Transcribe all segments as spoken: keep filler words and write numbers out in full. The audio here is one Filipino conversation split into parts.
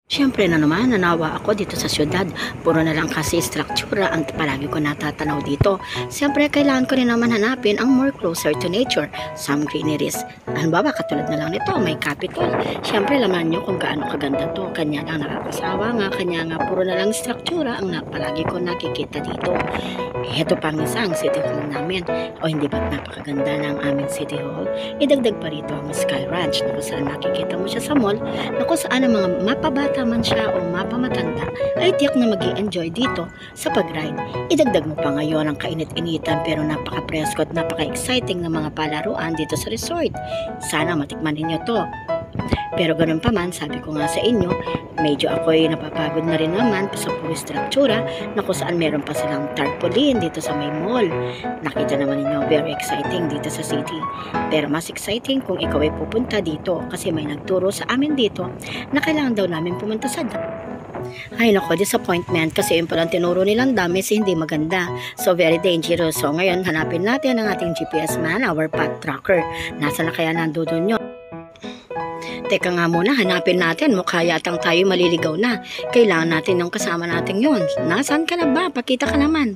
Siyempre na naman, nanawa ako dito sa syudad. Puro na lang kasi struktura ang palagi ko natatanaw dito. Siyempre, kailangan ko rin naman hanapin ang more closer to nature, some greeneries. Halimbawa, katulad na lang nito, may Capitol. Siyempre, laman nyo kung gaano kaganda to. Kanya lang nakakasawa nga, kanya nga puro na lang struktura ang palagi ko nakikita dito. Ito pang isang city hall namin. O hindi ba't napakaganda ng aming city hall? Idagdag pa rito ang Sky Ranch na kung saan makikita mo siya sa mall, na kung saan ang mga mapabata man siya o mapamatanda ay tiyak na mag-i-enjoy dito sa pag-ride. Idagdag mo pa ngayon ang kainit-initan pero napaka-presko at napaka-exciting ng mga palaruan dito sa resort. Sana matikman ninyo to. Pero ganun pa man, sabi ko nga sa inyo, medyo ako'y napapagod na rin naman sa puro struktura na kung saan meron pa silang tarpaulin dito sa may mall. Nakita naman ninyo, very exciting dito sa city. Pero mas exciting kung ikaw ay pupunta dito kasi may nagturo sa amin dito na kailangan daw namin pumunta sa dam. Ay nako, disappointment kasi yung palang tinuro nilang dam is hindi maganda. So very dangerous. So ngayon, hanapin natin ang ating G P S man, our path tracker. Nasa na kaya nandun yun? Teka nga muna, hanapin natin. Mukha yatang tayo maliligaw na. Kailangan natin yung kasama natin yun. Nasaan ka na ba? Pakita ka naman.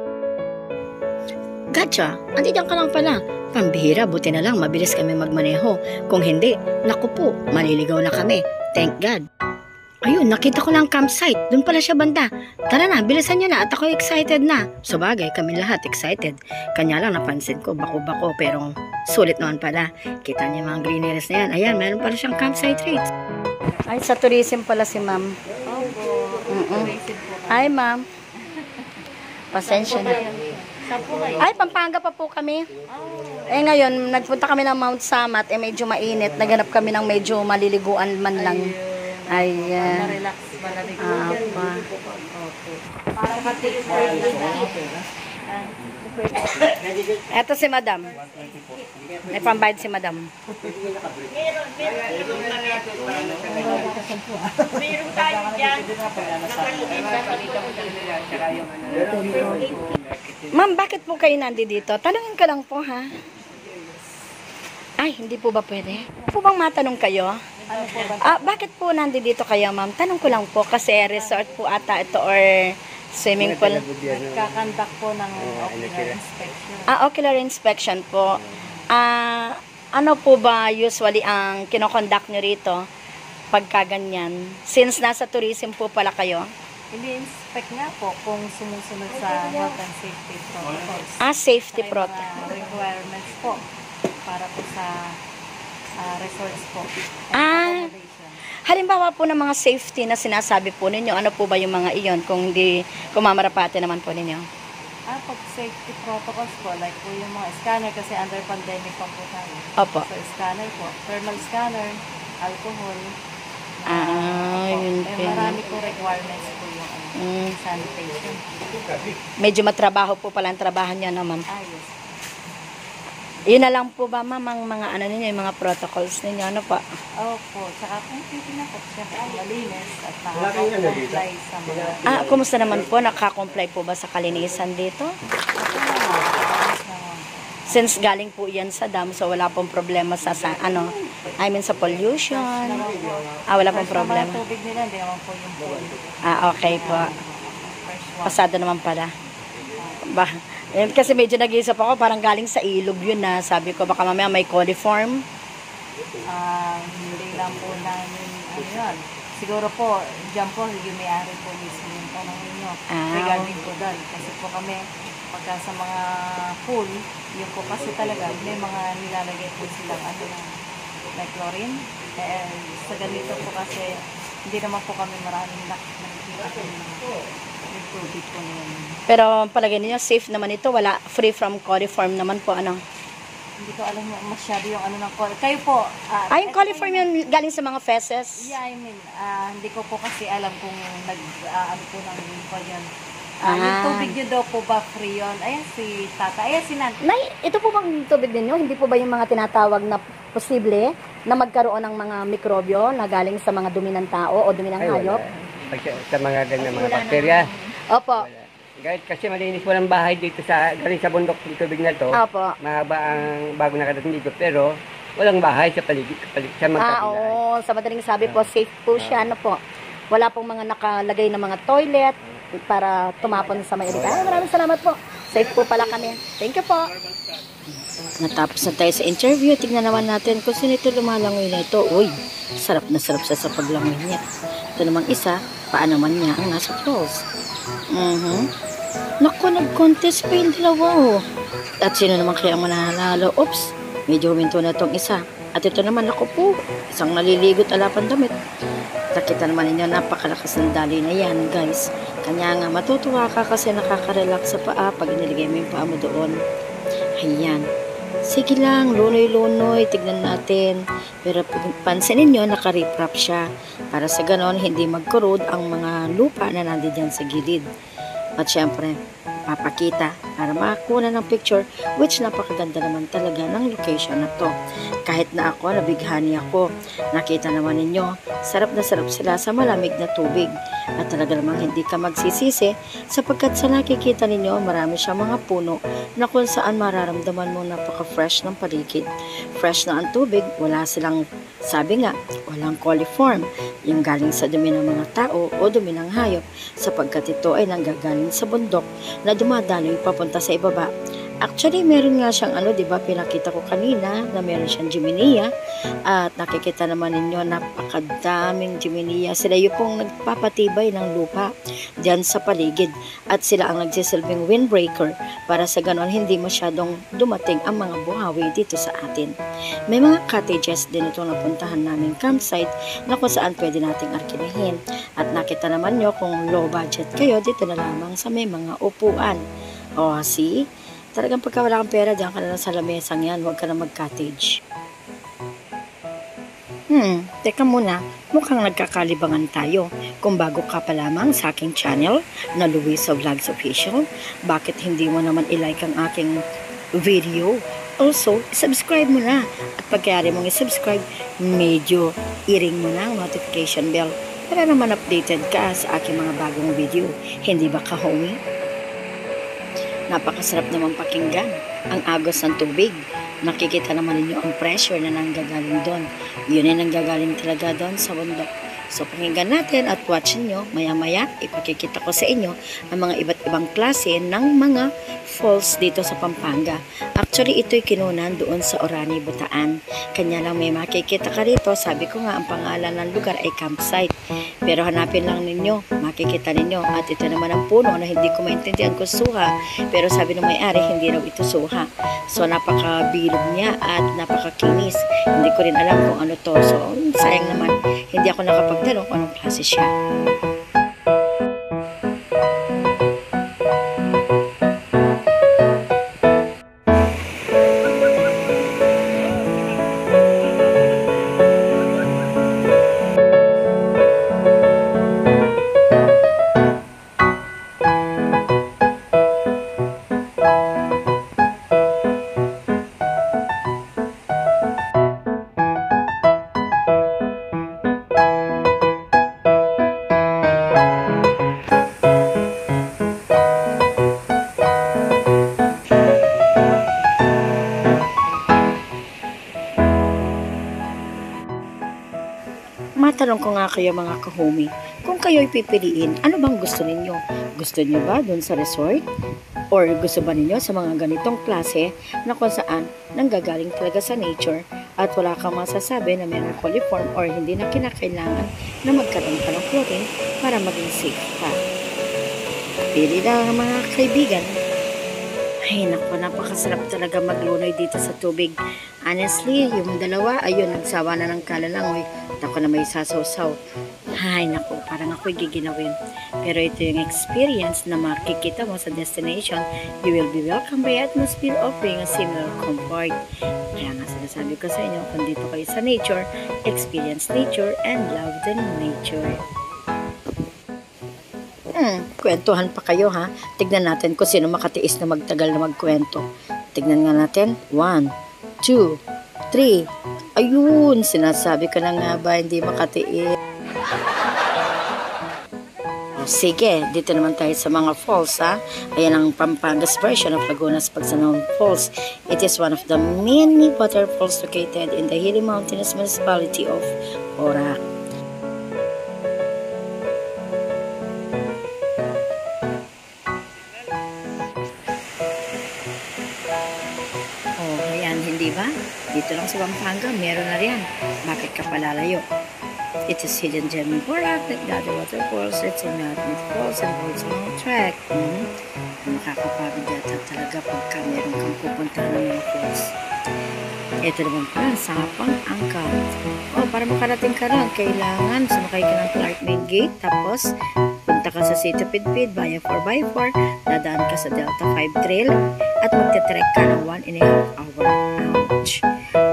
Gotcha! Andiyan ka lang pala. Pambihira, buti na lang mabilis kami magmaneho. Kung hindi, naku po, maliligaw na kami. Thank God. Ayun, nakita ko lang campsite. Doon pala siya banda. Tara na, bilisan niyo na at ako excited na. So bagay, kami lahat excited. Kanya lang napansin ko, bako-bako, pero sulit naman pala. Kita niyo mga greeneries na yan. Ayan, meron pala siyang campsite rates. Ay, sa tourism pala si ma'am. Opo. Mm -mm. Hi, ma'am. Pasensya na. Ay, Pampanga pa po kami. Eh ngayon, nagpunta kami ng Mount Samat, eh medyo mainit. Naganap kami ng medyo maliliguan man lang. Ayan. Relax, malamig. Apa. Okay. Para ka-take forward lang. Eto si madam. May pambayad si madam. Meron tayo dyan. Ma'am, bakit po kayo nandi dito? Tanungin ka lang po, ha? Ay, hindi po ba pwede? Po bang matanong kayo? Ano po ba? Ah, bakit po nandi dito kayo, ma'am? Tanong ko lang po kasi resort po ata ito or swimming pool. Nagkakandak po ng ocular inspection. Ah, ocular inspection po. Ah, ano po ba usually ang kinokonduct nyo rito pagka ganyan? Since nasa tourism po pala kayo. Ini-inspect nga po kung sumusunod sa health and safety protocols. Ah, safety May protocol. mga requirements po para po sa uh, resorts po. Ah, halimbawa po ng mga safety na sinasabi po ninyo, ano po ba yung mga iyon kung hindi kumamarapate naman po ninyo? Ah, pag safety protocols po, like po yung mga scanner kasi under pandemic pa po tayo. Opo. So, scanner po. Thermal scanner, alcohol. Ah, po. yun Eh, po. marami po requirements po yung ano, Mm. sanitation. Medyo matrabaho po pala ang trabaho niya naman. Ah, yes. Yun na lang po ba, ma'am, ang mga ano ninyo, yung mga protocols ninyo, ano pa? Opo. Tsaka kung titignan po, siyempre malinis at nakaka-comply sa mga... Ah, kumusta naman po? Nakakomply po ba sa kalinisan dito? Since galing po yan sa dam, so wala pong problema sa, sa ano, I mean sa pollution. Ah, wala pong problema. Sa mga tubig nila, hindi naman po yung pool. Ah, okay po. Fresh water. Pasado naman pala. Ba, eh, kasi medyo nag-iisip ako, parang galing sa ilog yun na. Sabi ko, baka mamaya may coliform. Ah, hindi lang po namin, ano yun. Siguro po, dyan po, yung may-ari po mismo yung tanong ninyo. Ah. Regarding po doon. Kasi po kami, pagka sa mga pool, yun po kasi talaga, may mga nilalagay po silang ano na, like chlorine. Eh, sa ganito po kasi, hindi naman po kami maraming nakikita po yung tubig po na yun. Pero palagay niyo safe naman ito. Wala, free from coliform naman po, ano? Hindi ko alam masyado yung ano ng coliform. Kayo po, ah, Ah, yung coliform yun galing sa mga feces? yeah, I mean, ah, hindi ko po kasi alam kung nag, ah, ano po ng po yun. Ah, yung Ah. tubig nyo daw po ba free yun? Ayan si tata. Ayan si nan. Nay, ito po bang tubig ninyo? Hindi po ba yung mga tinatawag na posible na magkaroon ng mga mikrobyo na galing sa mga dumi ng tao o dumi ng hayop? Pag sa, sa mga ganyan mga bakterya. Opo. Guys, kasi malinis po ng bahay dito sa galing sa bundok ng tubig na to. Opo. Mahaba ang bago nakadating dito pero walang bahay sa paligid, paligid sa Ah, magkabila. oo. Sa madaling sabi po, safe po siya. Ano po? Wala pong mga nakalagay na mga toilet para tumapon sa may ilog. Ay, maraming salamat po. Safe po pala kami. Thank you po. Natapos na tayo sa interview. Tignan naman natin kung sino ito lumalangoy na ito. Uy, sarap na sarap siya sa paglangoy niya. Ito namang isa, paa naman niya ang nasa falls. Mm-hmm. Naku, nag-contest pa yung dalawa oh. At sino naman kaya ang mananalo? Oops, medyo huminto na itong isa. At ito naman, ako po, isang naliligot alapan damit. Nakita naman ninyo, napakalakas ng dali na yan, guys. Kanya nga, matutuwa ka kasi nakaka-relax sa paa pag niligay mo yung paa mo doon. Ayan. Sige lang, lunoy-lunoy, tignan natin. Pero pansinin nyo, naka-riprap siya. Para sa ganon, hindi mag-corrode ang mga lupa na nandiyan sa gilid. At syempre, papakita para makakuha ng picture, which napakaganda naman talaga ng location na to. Kahit na ako, nabighani ako. Nakita naman ninyo, sarap na sarap sila sa malamig na tubig. At talaga namang hindi ka magsisisi sapagkat sa nakikita ninyo, marami siyang mga puno na kung saan mararamdaman mo napaka-fresh ng paligid. Fresh na ang tubig, wala silang, sabi nga, walang coliform, yung galing sa dumi ng mga tao o dumi ng hayop sapagkat ito ay nanggagaling sa bundok na dumadaloy papunta sa ibaba. Actually, meron nga siyang ano, di ba, pinakita ko kanina na meron siyang Giminia at nakikita naman ninyo napakadaming Giminia. Sila yung pong nagpapatibay ng lupa diyan sa paligid at sila ang nagsisilbing windbreaker para sa ganon hindi masyadong dumating ang mga buhawi dito sa atin. May mga cottages din itong napuntahan naming campsite na kung saan pwede nating arkinihin at nakita naman nyo kung low budget kayo, dito na lamang sa may mga upuan. O, see? Talagang pagka wala kang pera, diyan ka na lang sa lamesang yan. Huwag ka na mag-cottage. Hmm, teka muna. Mukhang nagkakalibangan tayo. Kung bago ka pa lamang sa aking channel na Luisa Vlogs Official, bakit hindi mo naman i-like ang aking video? Also, subscribe mo na. At pagkayari mong i-subscribe, medyo i-ring mo na ang notification bell para naman updated ka sa aking mga bagong video. Hindi ba ka, homie? Napakasarap naman pakinggan ang agos ng tubig. Nakikita naman ninyo ang pressure na nanggagaling doon. Yun ay nanggagaling talaga doon sa bundok. So pakinggan natin at watchin nyo. Maya maya ipakikita ko sa inyo ang mga iba't ibang klase ng mga falls dito sa Pampanga. Actually ito'y kinunan doon sa Orani, Bataan. Kanya lang may makikita ka rito. Sabi ko nga ang pangalan ng lugar ay campsite. Pero hanapin lang ninyo, makikita ninyo. At ito naman ang puno na hindi ko maintindihan kung suha. Pero sabi ng may-ari, hindi raw ito suha. So napakabilog niya at napakakinis. Hindi ko rin alam kung ano to. So sayang naman, hindi ako nakapagtanong kung anong klase siya. Matanong ko nga kayo mga kahumi, kung kayo'y pipiliin, ano bang gusto ninyo? Gusto niyo ba dun sa resort? Or gusto ba ninyo sa mga ganitong klase na kung saan nanggagaling talaga sa nature at wala kang masasabi na may coliform or hindi na kinakailangan na magkaroon ka ng chlorine para maging safe ka? Pili lang mga kaibigan. Ay naku, napakasarap talaga maglunay dito sa tubig. Honestly, yung dalawa, ayun, nagsawa na ng kalalangoy. At ako na may sasaw-saw. Ay naku, parang ako'y giginawin. Pero ito yung experience na makikita mo sa destination. You will be welcomed by atmosphere offering a similar comfort. Kaya nga sinasabi ko sa inyo, kung dito kayo sa nature, experience nature and love the nature. Hmm, kwentuhan pa kayo ha. Tignan natin kung sino makatiis na magtagal na magkwento. Tignan nga natin. One, two, three. Ayun, sinasabi ko na nga ba hindi makatiis. Sige, dito naman tayo sa mga falls ha. Ayan ang Pampanga's version of Laguna's Pagsanong Falls. It is one of the many waterfalls located in the hilly mountainous municipality of Orac. Diba? Dito lang sa Pampanga, meron na rin. Bakit ka palalayo? It is hidden gem in Borac, like the other waterfalls. It's a magnet falls and holds a long trek. Mm-hmm. Makakapagod yata talaga pagka meron kang pupunta ng mga falls. Ito naman pala, Sapang Angkat. Oh, para makarating ka ron, kailangan sumakay ka ng Clark Main Gate, tapos punta ka sa City Pidpid via four by four, dadaan ka sa Delta five Trail, at magte-trek ka ng one and a half hour. Ouch!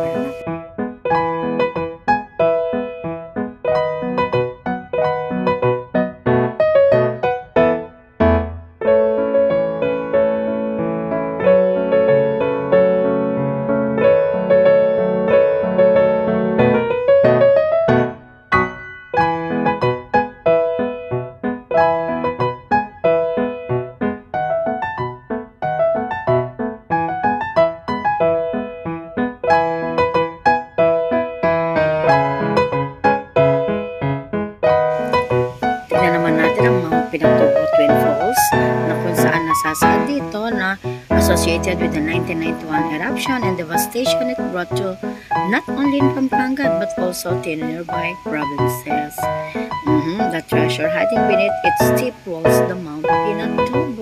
Pinatubo Twin Falls na kung saan nasasaad dito na associated with the nineteen ninety-one eruption and devastation it brought to not only in Pampanga but also to nearby provinces. Mm-hmm, the treasure hiding beneath its steep walls, the Mount Pinatubo.